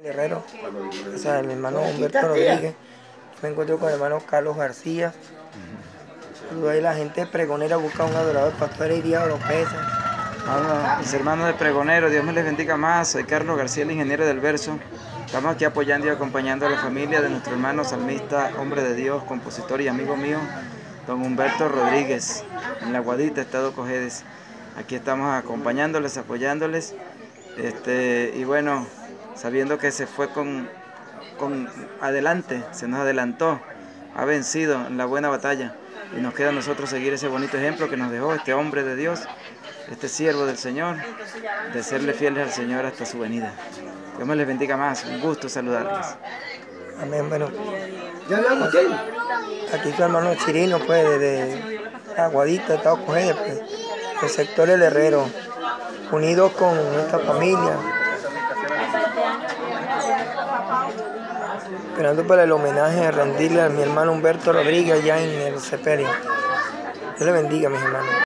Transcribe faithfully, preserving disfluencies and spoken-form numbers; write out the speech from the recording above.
Herrero, o sea, el hermano Humberto Rodríguez. Me encuentro con el hermano Carlos García. Saludo ahí la gente de Pregonera, busca un adorador, Pastor Iría Oropesa. Hola, mis hermanos de Pregonero, Dios me les bendiga más. Soy Carlos García, el ingeniero del verso. Estamos aquí apoyando y acompañando a la familia de nuestro hermano salmista, hombre de Dios, compositor y amigo mío, don Humberto Rodríguez, en La Guadita, Estado Cojedes. Aquí estamos acompañándoles, apoyándoles, este, y bueno, sabiendo que se fue con, con adelante, se nos adelantó, ha vencido en la buena batalla, y nos queda a nosotros seguir ese bonito ejemplo que nos dejó este hombre de Dios, este siervo del Señor, de serle fieles al Señor hasta su venida. Dios me les bendiga más, un gusto saludarles. Amén, bueno. Aquí su hermano Chirino, pues, desde Aguadita, Estado Cojedes, pues, el sector El Herrero, unidos con nuestra familia, esperando para el homenaje a rendirle a mi hermano Humberto Rodríguez allá en el sepelio. Dios le bendiga, mis hermanos.